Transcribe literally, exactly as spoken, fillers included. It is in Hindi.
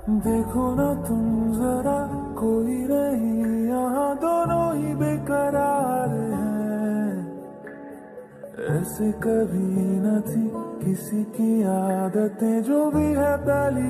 देखो ना तुम जरा, कोई नहीं यहाँ, दोनों ही बेकरार हैं। ऐसे कभी न थी किसी की आदतें, जो भी है पहली